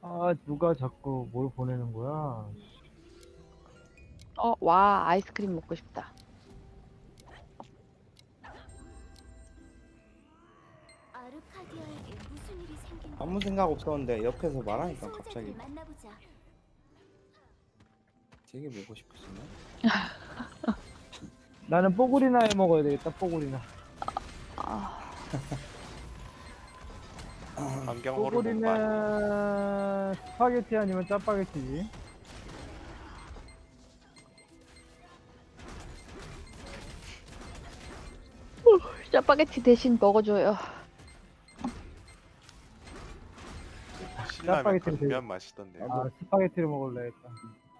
아, 누가 자꾸 뭘 보내는 거야? 와, 아이스크림 먹고 싶다. 아르카디아에게 무슨 일이 생긴 아무 거야? 생각 없었는데 옆에서 말하니까 소자들을 갑자기 만나보자. 되게 보고 싶었네. 나는 뽀글이나 해 먹어야 되겠다, 뽀글이나. 아, 안경 호르몬 반. 뽀글이는 스파게티 아니면 짜파게티지. 짜파게티 대신 먹어줘요. 신라면 짜파게티를 그 면 맛있던데. 아, 스파게티를 먹을래겠다.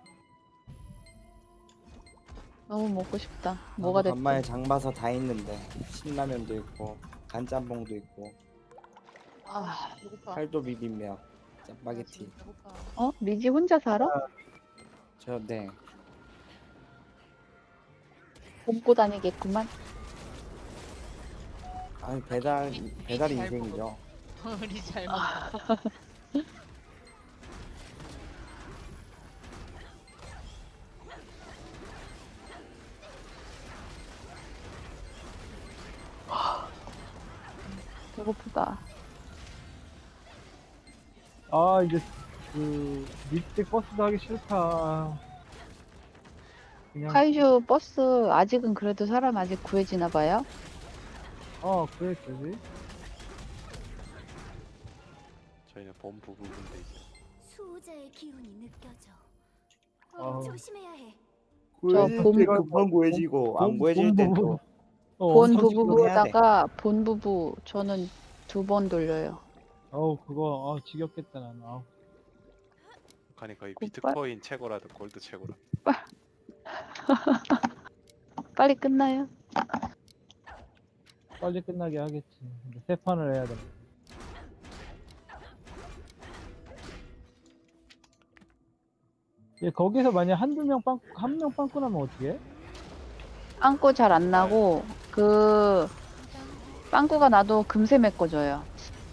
너무 먹고 싶다. 뭐가 됐든. 간만에 장 봐서 다 있는데 신라면도 있고 간짬뽕도 있고 아, 팔도 비빔면, 짜파게티. 리지 혼자 살아? 저 네. 굶고 다니겠구만. 아니 배달이 인생이죠. 우리 잘 먹어. 배고프다. 아, 이제 그 밑에 버스도 하기 싫다. 그냥 카이슈 버스 아직은 그래도 사람 아직 구해지나 봐요. 그래 되지. 저희는 본 부부인데 이제. 수호자의 기운이 느껴져. 어. 조심해야 해. 구해질 봄- 때 급한 구해지고 안 구해질 때 또 본 성식도 해야 돼. 부부보다가 본 부부 저는 2번 돌려요. 그거 지겹겠다 나는. 아니 거의 굿발. 비트코인 최고라도 골드 최고라. 빨리 끝나요? 빨리 끝나게 하겠지. 근데 세 판을 해야 돼. 거기서 만약 한두 명 한 명 빵꾸 나면 어떻게 해? 빵꾸 잘 안 나고 그 빵꾸가 나도 금세 메꿔줘요.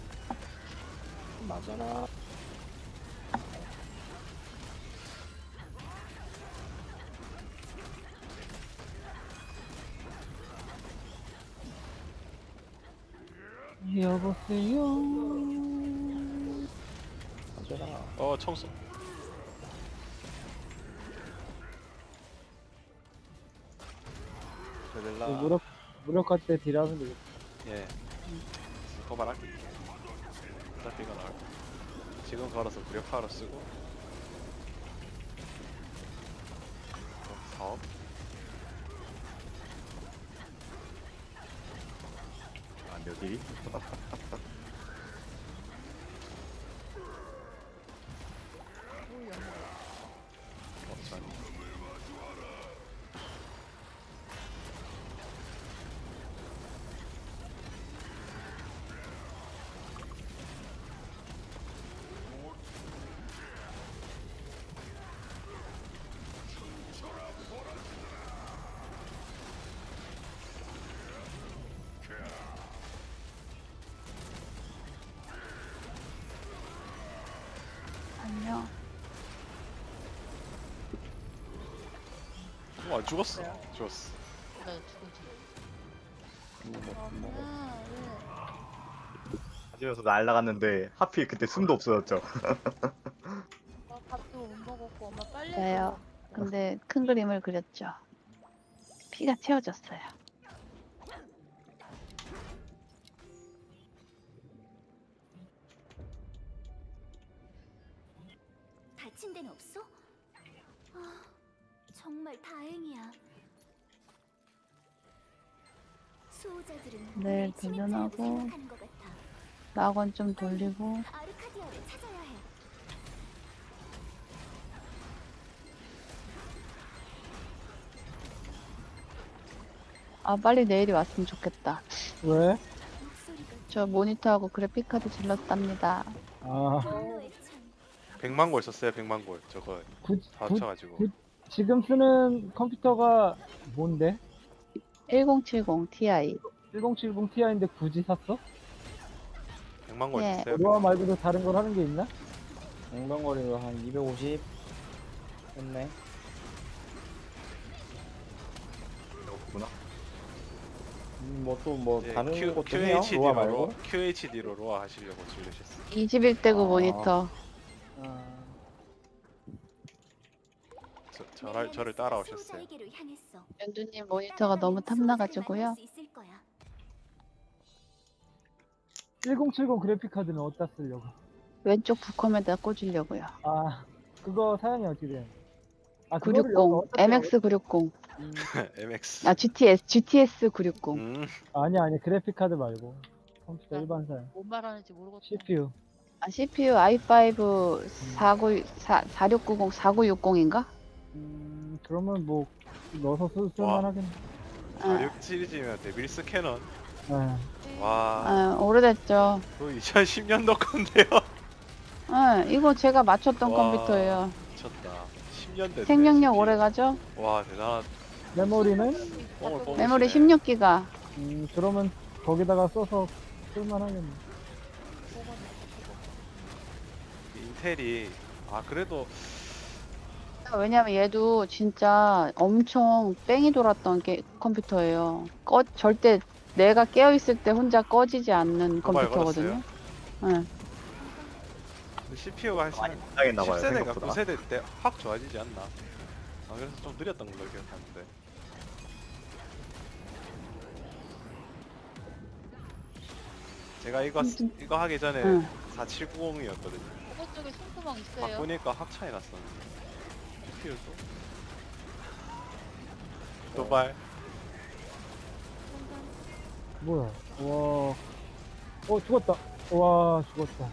맞아라. 여보세요. 맞아라. 청소. 저들라. 무력화 때 딜하면 되겠다. 예. 그거만 할게. 어차피가 나올. 지금 걸어서 무력화로 쓰고. 사업. 안 여기. 안녕. 안 죽었어. 죽었어. 나 죽었지. 하지면서 날라갔는데 하필 그때 숨도 없어졌죠. 밥도 못 먹었고 엄마 빨리. 나요. 근데 큰 그림을 그렸죠. 피가 채워졌어요. 다친 데는 없어? 정말 다행이야. 수호자들은 네, 우리의 침입자라고 도전하고. 생각하는 것 같아. 낙원 좀 돌리고. 아르카디아를 찾아야 해. 빨리 내일이 왔으면 좋겠다. 왜? 목소리가 저 모니터하고 그래픽카드 질렀답니다. 분노의 창. 100만 골 썼어요. 100만 골. 저거 다 합쳐가지고. 지금 쓰는 컴퓨터가 뭔데? 1070 Ti. 1070 Ti인데 굳이 샀어? 100만 골 예. 썼어요. 로아 말고도 다른 걸 하는 게 있나? 엉덩거리로 한 250 했네. 없구나. 뭐 또 뭐 이제 다른 Q, 것도 해요? 로아 QHD로 말고? QHD로 로아 하시려고 질르셨어요. 21대구 아. 모니터. 아, 저를 따라오셨어요. 수호자에게로 향했어. 연두님 모니터가 너무 탐나가지고요. 1070 그래픽 카드는 어디다 쓰려고? 왼쪽 북컴에다 꽂으려고요. 아, 그거 사양이 어떻게 돼? 아, 그거를 960, 여기다 어디다 MX 960. 음, MX. 아, GTS 960. 아니 그래픽 카드 말고 컴퓨터 아. 일반 사양. 뭔 말하는지 모르겠다. CPU. 아, CPU i5 4690, 4960인가? 그러면 뭐 넣어서 쓸만하겠네. 아, 6 시리즈면 데빌스 캐논. 아, 와, 아, 오래됐죠. 그 2010년도 건데요. 아, 이거 제가 맞췄던 와. 컴퓨터예요. 미쳤다. 10년 됐네. 생명력 CPU. 오래 가죠? 와, 대단한. 메모리는 뽕을 뽑으시네. 메모리 16기가. 그러면 거기다가 써서 쓸만하겠네. 인텔이 그래도 왜냐면 얘도 진짜 엄청 뺑이 돌았던 컴퓨터예요. 절대 내가 깨어있을 때 혼자 꺼지지 않는 모바일 컴퓨터거든요. 응. CPU가 한 당했나봐요 10세대가 생각보다. 9세대 때 확 좋아지지 않나? 그래서 좀 느렸던 걸로 기억하는데. 제가 이거 하기 전에 응. 4790이었거든요. 저번 쪽에 손구멍 막 있어요. 보니까 확 차이 났었는데. CPU도 도발. 뭐야? 와, 죽었다. 와, 죽었다.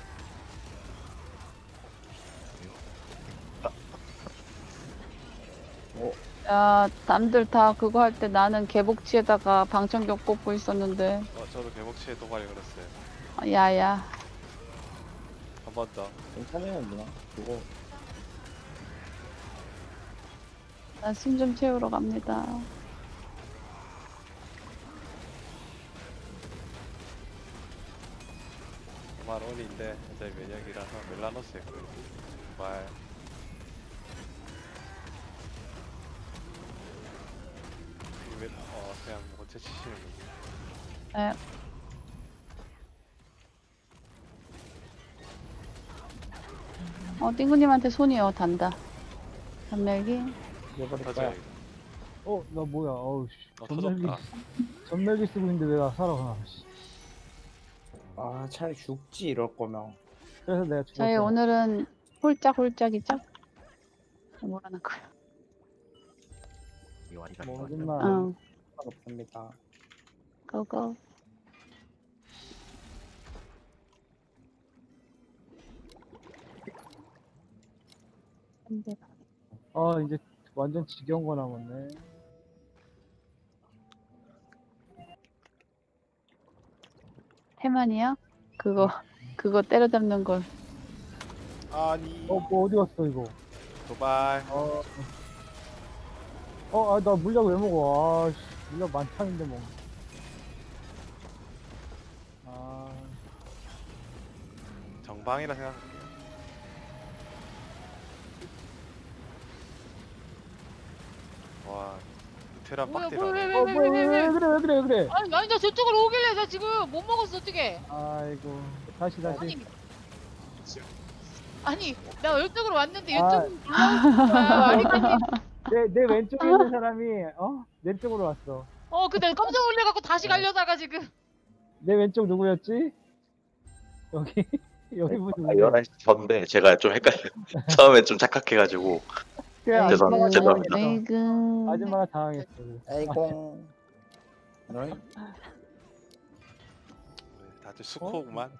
야, 남들 다 그거 할 때 나는 개복치에다가 방청객 꽂고 있었는데. 저도 개복치에 도발이 걸었어요. 야야. 한 번 더. 괜찮아요 누나. 그거 난 숨 좀 채우러 갑니다. 정말 온인데 어차피 면역이라서 멜라노스 했고요. 도발. 그냥 원체 치시는 거지. 네. 띵구님한테 손이요, 단다. 단멸기. 내버릴 거야. 터져요. 나 뭐야? 어우 씨. 전멸기 터졌다. 전멸기 쓰고 있는데 왜 나 살아? 씨. 아 차라리 죽지 이럴 거면. 그래서 내가 죽었어. 저희 오늘은 홀짝홀짝이죠? 뭐라는 거야? 이거 아니가 뭐 이거. 하지만 응. 없습니다. 고고. 이제 완전 지겨운 거 남았네. 해만이요? 그거 때려잡는 걸. 아니. 뭐 어디 갔어 이거? 도발. 나 물약 왜 먹어? 물약 만창인데 뭐. 정방이라 생각할게요. 와, 테란 뭐야, 빡대라. 왜 왜 그래? 아니 나 저쪽으로 오길래 나 지금 못 먹었어 어떻게? 아이고, 다시. 아니 나 이쪽으로 왔는데 아. 이쪽으로 올라오는 거야. 아니 내 왼쪽에 있는 사람이 내 쪽으로 왔어. 근데 깜짝 놀래갖고 다시 가려다가 지금. 내 왼쪽 누구였지? 여기 분 아, 누구야? 11시 전인데 제가 좀 헷갈려요. 처음에 좀 착각해가지고 그냥 죄송합니다. 에이그. 아줌마가 당황했어. 에이공. 너희 다들 수코구만.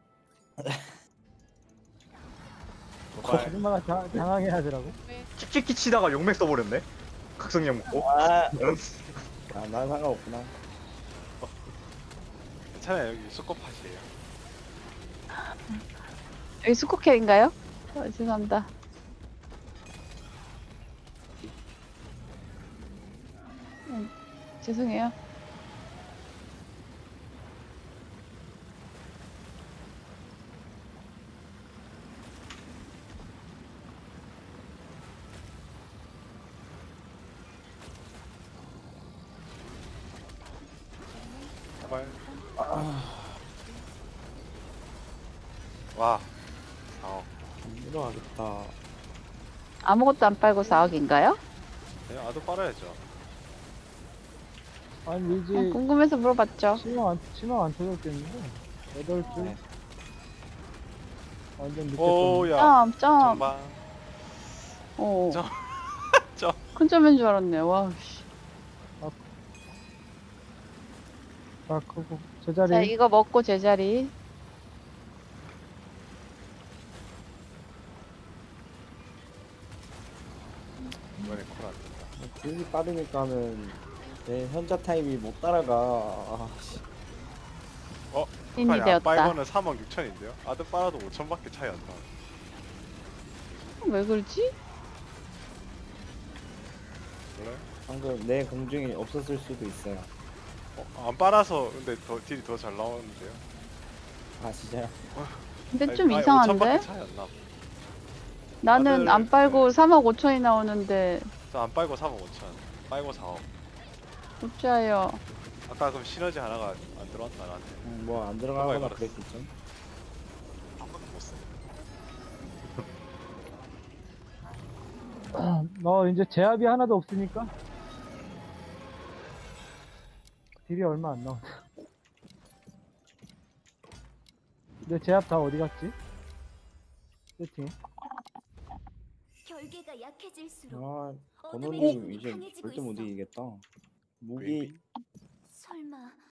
그 도발. 아줌마가 당황해 하더라고. 찍찍기 치다가 용맥 써버렸네. 각성력 먹고. 난 상관없구나. 괜찮아요. 여기 수코팟이에요. 여기 수코켈인가요? 죄송합니다. 죄송해요. 제발. 아, 와. 안 들어가겠다. 아무것도 안 빨고 4억인가요? 그냥 아도 빨아야죠. 아니 이제 궁금해서 물어봤죠. 신호 안 터졌겠는데 8줄 네. 완전 늦게 오야. 점, 점. 정말. 오. 점. 점. 큰 점인 줄 알았네. 와, 씨. 아 크고 제자리 자, 이거 먹고 제자리. 이번에 콜안 된다. 딜이 빠르니까는 내 현자 타임이 못 따라가. 아, 씨. 찐이 아니, 안 되었다. 빨고는 3억 6천인데요? 아도 빨아도 5천밖에 차이 안 나. 왜 그러지? 몰라요? 방금 내 공중이 없었을 수도 있어요. 안 빨아서 근데 더 딜이 더 잘 나오는데요? 아 진짜요? 근데 좀 아니, 이상한데? 5천밖에 차이 안 나. 나는 다들- 안 빨고 3억 5천이 나오는데 저안 빨고 3억 5천. 빨고 4억. 어쩌요. 아까 그럼 시너지 하나가 안 들어왔나 나한테? 뭐 안 들어가거나 들어가요, 그랬겠죠. 한 번도 못 써. 너 이제 제압이 하나도 없으니까 딜이 얼마 안 나온다. 내 제압 다 어디 갔지? 세팅. 결계가 약해질수록 아 어둠의 번호님 힘이 이제 강해지고 절대 못 있어. 이기겠다. 무기 설마